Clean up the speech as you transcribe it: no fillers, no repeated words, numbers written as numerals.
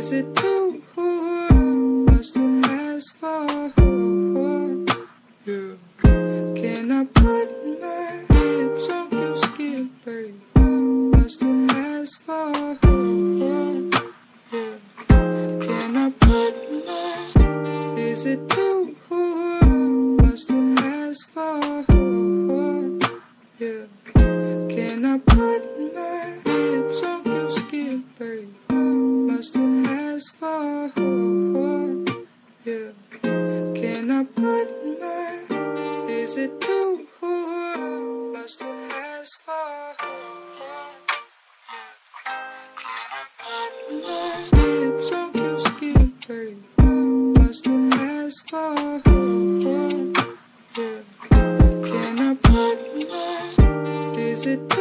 Is it too much to ask for? Yeah. Can I put my lips on your skin, baby? Much to ask for? Yeah. Can I put my? Is it too much to ask for? Yeah. Can I put my lips on your skin, baby? Much to ask for? Yeah. Can I put my? Is it too much to ask for? Yeah. Can I put my lips on your skin, baby? Much to ask for? Yeah. Can I put my? Is it